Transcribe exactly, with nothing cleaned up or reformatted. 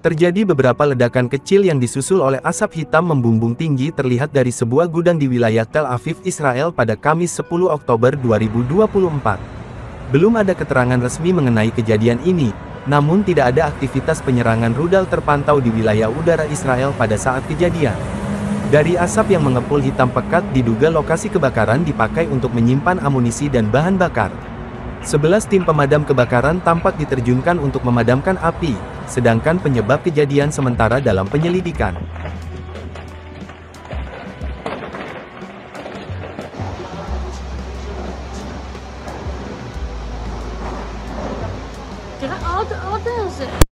Terjadi beberapa ledakan kecil yang disusul oleh asap hitam membumbung tinggi terlihat dari sebuah gudang di wilayah Tel Aviv, Israel pada Kamis sepuluh Oktober dua ribu dua puluh empat. Belum ada keterangan resmi mengenai kejadian ini, namun tidak ada aktivitas penyerangan rudal terpantau di wilayah udara Israel pada saat kejadian. Dari asap yang mengepul hitam pekat diduga lokasi kebakaran dipakai untuk menyimpan amunisi dan bahan bakar. Sebelas tim pemadam kebakaran tampak diterjunkan untuk memadamkan api, sedangkan penyebab kejadian sementara dalam penyelidikan. What, what is it?